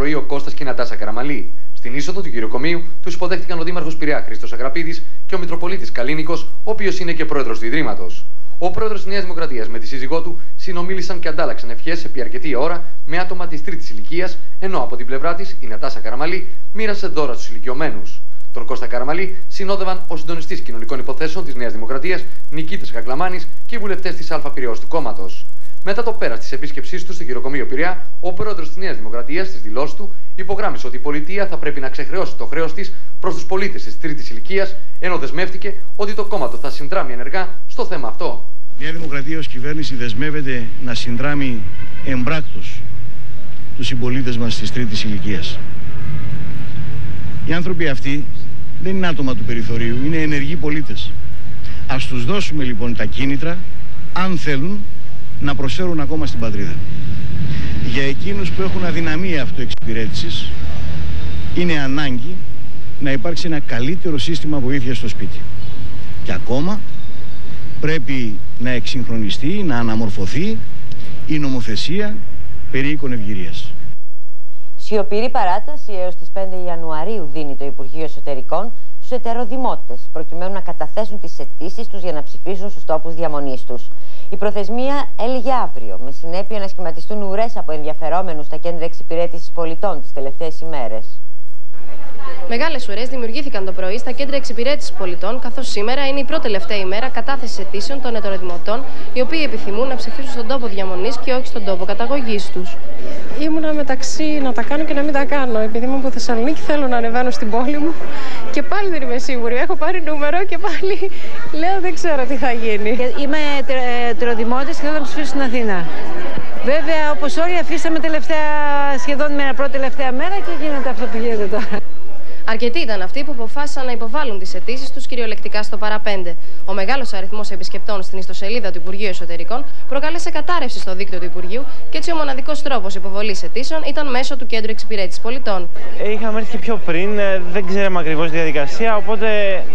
πρωί ο Κώστας και η Νατάσα Καραμαλή. Στην είσοδο του γυροκομείου τους υποδέχτηκαν ο Δήμαρχος Πειραιά Χρήστος Αγραπίδης και ο Μητροπολίτης Καλίνικος, ο οποίος είναι και πρόεδρος του Ιδρύματος. Ο πρόεδρος της Νέας Δημοκρατίας με τη σύζυγό του συνομίλησαν και αντάλλαξαν ευχές επί αρκετή ώρα με άτομα της τρίτης ηλικίας, ενώ από την πλευρά της η Νατάσα Καραμαλή μοίρασε δώρα στους ηλικιωμένους. Τον Κώστα Καραμαλή συνόδευαν ο συντονιστής κοινωνικών υποθέσεων της Νέας Δημοκρατίας Νικήτας Κακλαμάνης και οι βουλευτές της Α Πειραιώς του κόμματος. Μετά το πέρας της επίσκεψής του στο γυροκομείο Πειραιά, ο πρόεδρος της Νέας Δημοκρατίας στις δηλώσεις του υπογράμμισε ότι η πολιτεία θα πρέπει να ξεχρεώσει το χρέος της προς τους πολίτες της τρίτης ηλικίας, ενώ δεσμεύτηκε ότι το κόμμα του θα συνδράμει ενεργά στο θέμα αυτό. Η Νέα Δημοκρατία ως κυβέρνηση δεσμεύεται να συνδράμει εμπράκτως τους συμπολίτες μας της τρίτης ηλικίας. Οι άνθρωποι αυτοί δεν είναι άτομα του περιθωρίου, είναι ενεργοί πολίτες. Ας τους δώσουμε λοιπόν τα κίνητρα, αν θέλουν, να προσφέρουν ακόμα στην πατρίδα. Για εκείνους που έχουν αδυναμία αυτοεξυπηρέτησης, είναι ανάγκη να υπάρξει ένα καλύτερο σύστημα βοήθειας στο σπίτι. Και ακόμα πρέπει να εξυγχρονιστεί, να αναμορφωθεί η νομοθεσία περί οίκων ευγυρίας. Σιωπηρή παράταση έως τις 5 Ιανουαρίου δίνει το Υπουργείο Εσωτερικών στους ετεροδημότες, προκειμένου να καταθέσουν τις αιτήσεις τους για να ψηφίσουν στους τόπους διαμονής τους. Η προθεσμία έλυγε αύριο, με συνέπεια να σχηματιστούν ουρές από ενδιαφερόμενους στα κέντρα εξυπηρέτησης πολιτών τις τελευταίες ημέρες. Μεγάλες ουρές δημιουργήθηκαν το πρωί στα κέντρα εξυπηρέτησης πολιτών, καθώς σήμερα είναι η πρώτη-τελευταία ημέρα κατάθεσης αιτήσεων των ετεροδημοτών, οι οποίοι επιθυμούν να ψηφίσουν στον τόπο διαμονής και όχι στον τόπο καταγωγής τους. Ήμουνα μεταξύ να τα κάνω και να μην τα κάνω. Επειδή είμαι από Θεσσαλονίκη, θέλω να ανεβαίνω στην πόλη μου και πάλι δεν είμαι σίγουρη. Έχω πάρει νούμερο και πάλι λέω δεν ξέρω τι θα γίνει. Είμαι ετεροδημότης και θέλω να ψηφίσω στην Αθήνα. Βέβαια, όπως όλοι, αφήσαμε σχεδόν με πρώτη-τελευταία μέρα και γίνεται αυτό που γίνεται τώρα. Αρκετοί ήταν αυτοί που αποφάσισαν να υποβάλουν τις αιτήσεις τους κυριολεκτικά στο παραπέντε. Ο μεγάλος αριθμός επισκεπτών στην ιστοσελίδα του Υπουργείου Εσωτερικών προκάλεσε κατάρρευση στο δίκτυο του Υπουργείου και έτσι ο μοναδικός τρόπος υποβολής αιτήσεων ήταν μέσω του Κέντρου Εξυπηρέτησης Πολιτών. Είχαμε έρθει και πιο πριν, δεν ξέραμε ακριβώς τη διαδικασία, οπότε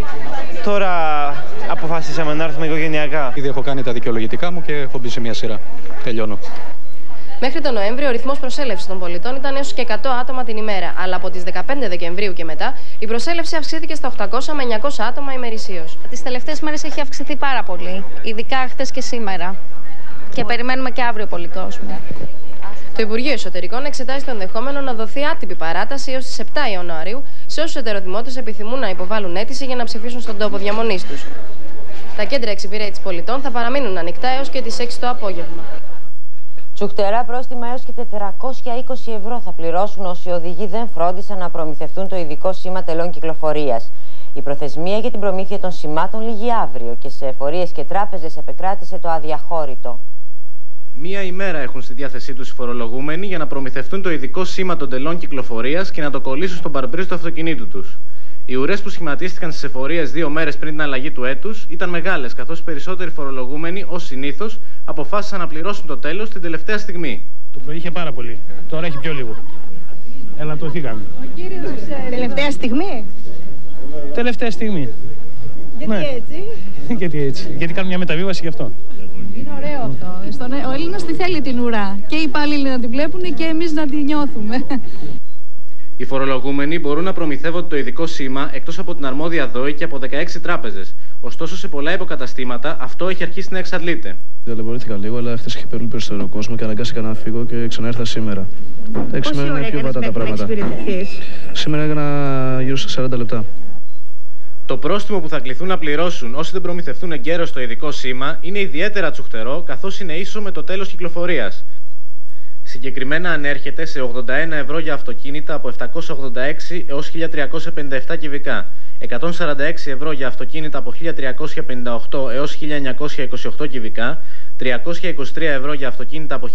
τώρα αποφασίσαμε να έρθουμε οικογενειακά. Ήδη έχω κάνει τα δικαιολογητικά μου και έχω μπει σε μια σειρά. Τελειώνω. Μέχρι τον Νοέμβριο, ο ρυθμός προσέλευσης των πολιτών ήταν έως και 100 άτομα την ημέρα, αλλά από τις 15 Δεκεμβρίου και μετά η προσέλευση αυξήθηκε στα 800 με 900 άτομα ημερησίως. Τις τελευταίες μέρες έχει αυξηθεί πάρα πολύ, ειδικά χτες και σήμερα. Και περιμένουμε και αύριο πολύ κόσμο. Το Υπουργείο Εσωτερικών εξετάζει το ενδεχόμενο να δοθεί άτυπη παράταση έως τις 7 Ιανουαρίου σε όσους ετεροδημότες επιθυμούν να υποβάλουν αίτηση για να ψηφίσουν στον τόπο διαμονής τους. Τα κέντρα εξυπηρέτησης πολιτών θα παραμείνουν ανοιχτά έως και τις 6 το απόγευμα. Τσουχτερά πρόστιμα έως και 420 ευρώ θα πληρώσουν όσοι οδηγοί δεν φρόντισαν να προμηθευτούν το ειδικό σήμα τελών κυκλοφορίας. Η προθεσμία για την προμήθεια των σημάτων λήγει αύριο και σε εφορίες και τράπεζες επεκράτησε το αδιαχώρητο. Μία ημέρα έχουν στη διάθεσή τους οι φορολογούμενοι για να προμηθευτούν το ειδικό σήμα των τελών κυκλοφορίας και να το κολλήσουν στον παρμπρίζ του αυτοκινήτου τους. Οι ουρές που σχηματίστηκαν στις εφορίες 2 μέρες πριν την αλλαγή του έτους ήταν μεγάλες, καθώς οι περισσότεροι φορολογούμενοι, ως συνήθως, αποφάσισαν να πληρώσουν το τέλος την τελευταία στιγμή. Το πρωί είχε πάρα πολύ, τώρα έχει πιο λίγο. Ελαττωθήκαμε. Τελευταία στιγμή. Τελευταία στιγμή. Γιατί έτσι? Γιατί έτσι? Γιατί κάνουμε μια μεταβίβαση γι' αυτό. Είναι ωραίο αυτό. Ο Έλληνας τη θέλει την ουρά. Και οι υπάλληλοι να την βλέπουν και εμείς να την νιώθουμε. Οι φορολογούμενοι μπορούν να προμηθεύονται το ειδικό σήμα εκτός από την αρμόδια ΔΟΗ και από 16 τράπεζες. Ωστόσο, σε πολλά υποκαταστήματα αυτό έχει αρχίσει να εξαντλείται. Ταλαιπωρήθηκα λίγο, αλλά χθες είχε πολύ περισσότερο κόσμο και αναγκάστηκα να φύγω και ξαναέρθα σήμερα. Σήμερα είναι πιο βατά τα πράγματα. Σήμερα έκανα γύρω στα 40 λεπτά. Το πρόστιμο που θα κληθούν να πληρώσουν όσοι δεν προμηθευτούν εγκαίρως το ειδικό σήμα είναι ιδιαίτερα τσουχτερό, καθώς είναι ίσο με το τέλος κυκλοφορίας. Συγκεκριμένα ανέρχεται σε 81 ευρώ για αυτοκίνητα από 786 έως 1357 κυβικά, 146 ευρώ για αυτοκίνητα από 1358 έως 1928 κυβικά, 323 ευρώ για αυτοκίνητα από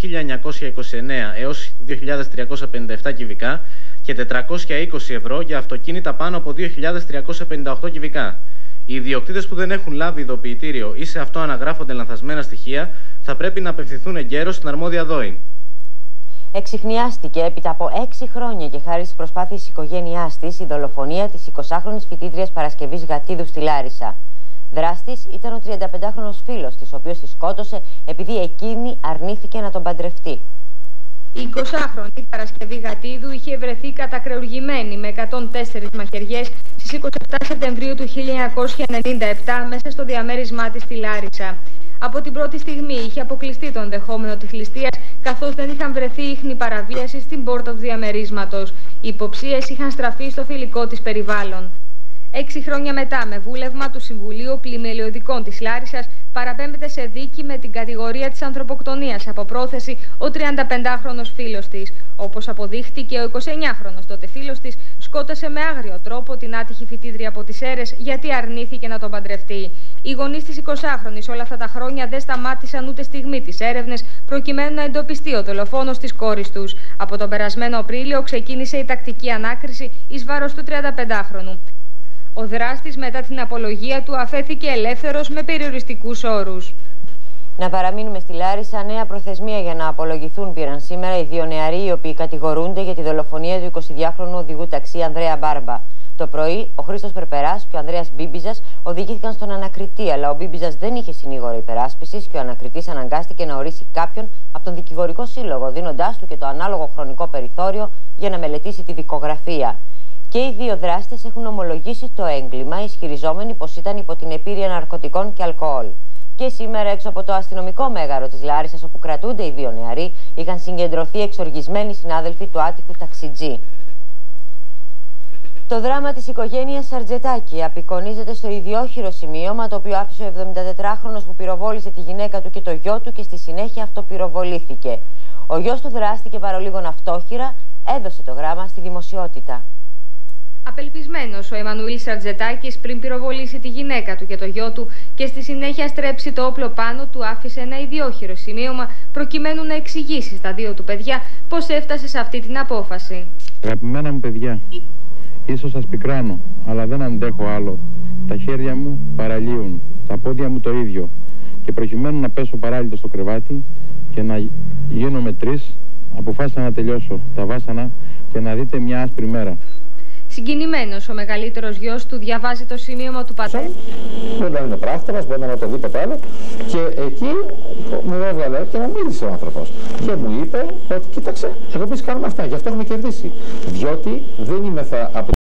1929 έως 2357 κυβικά και 420 ευρώ για αυτοκίνητα πάνω από 2358 κυβικά. Οι ιδιοκτήτες που δεν έχουν λάβει ειδοποιητήριο ή σε αυτό αναγράφονται λανθασμένα στοιχεία θα πρέπει να απευθυνθούν εγκαίρως στην αρμόδια ΔΟΗ. Εξιχνιάστηκε έπειτα από 6 χρόνια και χάρη στις προσπάθειες της οικογένειάς της η δολοφονία της 20χρονης φοιτήτριας Παρασκευής Γατίδου στη Λάρισα. Δράστης ήταν ο 35χρονος φίλος της, ο οποίος τη σκότωσε επειδή εκείνη αρνήθηκε να τον παντρευτεί. Η 20χρονη Παρασκευή Γατίδου είχε βρεθεί κατακρεουργημένη με 104 μαχαιριές στις 27 Σεπτεμβρίου του 1997 μέσα στο διαμέρισμά της στη Λάρισα. Από την πρώτη στιγμή είχε αποκλειστεί το ενδεχόμενο της ληστείας, καθώς δεν είχαν βρεθεί ίχνη παραβίαση στην πόρτα του διαμερίσματος. Οι υποψίες είχαν στραφεί στο φιλικό της περιβάλλον. 6 χρόνια μετά, με βούλευμα του Συμβουλίου Πλημελιωδικών της Λάρισσας, παραπέμπεται σε δίκη με την κατηγορία της ανθρωποκτονίας από πρόθεση ο 35χρονος φίλος της. Όπως αποδείχτηκε, ο 29χρονος τότε φίλος της σκότωσε με άγριο τρόπο την άτυχη φοιτήτρια από τις Σέρρες γιατί αρνήθηκε να τον παντρευτεί. Οι γονείς της 20χρονης όλα αυτά τα χρόνια δεν σταμάτησαν ούτε στιγμή τις έρευνες προκειμένου να εντοπιστεί ο δολοφόνος της κόρης τους. Από τον περασμένο Απρίλιο ξεκίνησε η τακτική ανάκριση εις βάρος του 35χρονου. Ο δράστης μετά την απολογία του αφέθηκε ελεύθερος με περιοριστικούς όρους. Να παραμείνουμε στη Λάρισα. Νέα προθεσμία για να απολογηθούν πήραν σήμερα οι δύο νεαροί οι οποίοι κατηγορούνται για τη δολοφονία του 22χρονου οδηγού ταξί Ανδρέα Μπάρμπα. Το πρωί, ο Χρήστος Περπεράς και ο Ανδρέας Μπίμπιζας οδηγήθηκαν στον ανακριτή, αλλά ο Μπίμπιζας δεν είχε συνήγορο υπεράσπισης και ο ανακριτής αναγκάστηκε να ορίσει κάποιον από τον δικηγορικό σύλλογο, δίνοντάς του και το ανάλογο χρονικό περιθώριο για να μελετήσει τη δικογραφία. Και οι δύο δράστες έχουν ομολογήσει το έγκλημα, ισχυριζόμενοι πως ήταν υπό την επίρρεια ναρκωτικών και αλκοόλ. Και σήμερα, έξω από το αστυνομικό μέγαρο της Λάρισσας, όπου κρατούνται οι δύο νεαροί, είχαν συγκεντρωθεί εξοργισμένοι συνάδελφοι του άτυχου ταξιτζή. Το δράμα της οικογένειας Σαρτζετάκη απεικονίζεται στο ιδιόχειρο σημείωμα το οποίο άφησε ο 74χρονος που πυροβόλησε τη γυναίκα του και το γιο του και στη συνέχεια αυτοπυροβολήθηκε. Ο γιος του δράστηκε παρολίγων αυτόχειρα, έδωσε το γράμμα στη δημοσιότητα. Απελπισμένος ο Εμμανουήλ Σαρτζετάκης πριν πυροβολήσει τη γυναίκα του και το γιο του και στη συνέχεια στρέψει το όπλο πάνω του, άφησε ένα ιδιόχειρο σημείωμα προκειμένου να εξηγήσει στα δύο του παιδιά πώς έφτασε σε αυτή την απόφαση. Αγαπημένα μου παιδιά, ίσως σας πικράνω, αλλά δεν αντέχω άλλο. Τα χέρια μου παραλύουν, τα πόδια μου το ίδιο. Και προκειμένου να πέσω παράλληλα στο κρεβάτι και να γίνομαι 3, αποφάσισα να τελειώσω τα βάσανα και να δείτε μια άσπρη μέρα. Συγκινημένος, ο μεγαλύτερος γιος του διαβάζει το σημείωμα του πατέρα. Μπορεί να είναι πράκτορας, μπορεί να είναι οτιδήποτε άλλο. Και εκεί μου έβγαλε και μου μίλησε ο άνθρωπος. Και μου είπε ότι κοίταξε, εγώ εμείς κάνουμε αυτά, γι' αυτό έχουμε κερδίσει. Διότι δεν είμαι από